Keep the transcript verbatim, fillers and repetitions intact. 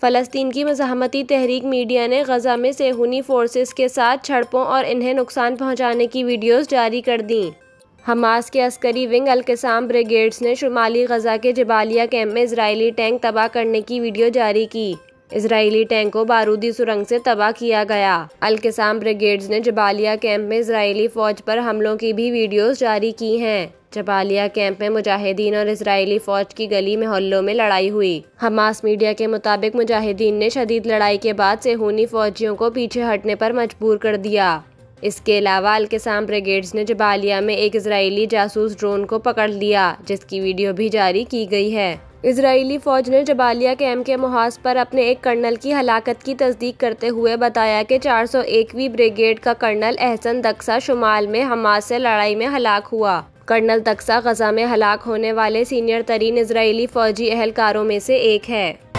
फ़लस्तीन की मज़ाहमती तहरीक मीडिया ने गज़ा में सेहूनी फोर्सेस के साथ झड़पों और इन्हें नुकसान पहुंचाने की वीडियोस जारी कर दी। हमास के अस्करी विंग अल-क़साम ब्रिगेड्स ने शुमाली गज़ा के जबालिया कैंप में इजरायली टैंक तबाह करने की वीडियो जारी की। इजरायली टैंक को बारूदी सुरंग से तबाह किया गया। अल-क़साम ब्रिगेड्स ने जबालिया कैंप में इजरायली फ़ौज पर हमलों की भी वीडियोस जारी की हैं। जबालिया कैंप में मुजाहिदीन और इजरायली फ़ौज की गली मोहल्लों में लड़ाई हुई। हमास मीडिया के मुताबिक मुजाहिदीन ने शदीद लड़ाई के बाद सेहूनी फ़ौजियों को पीछे हटने पर मजबूर कर दिया। इसके अलावा अल-क़साम ब्रिगेड्स ने जबालिया में एक इजरायली जासूस ड्रोन को पकड़ लिया, जिसकी वीडियो भी जारी की गई है। इजरायली फ़ौज ने जबालिया कैंप के मुहाज पर अपने एक कर्नल की हलाकत की तस्दीक करते हुए बताया कि चार सौ एकवीं ब्रिगेड का कर्नल एहसन दक्सा शुमाल में हमास से लड़ाई में हलाक हुआ। कर्नल दक्सा गज़ा में हलाक होने वाले सीनियर तरीन इजरायली फ़ौजी एहलकारों में से एक है।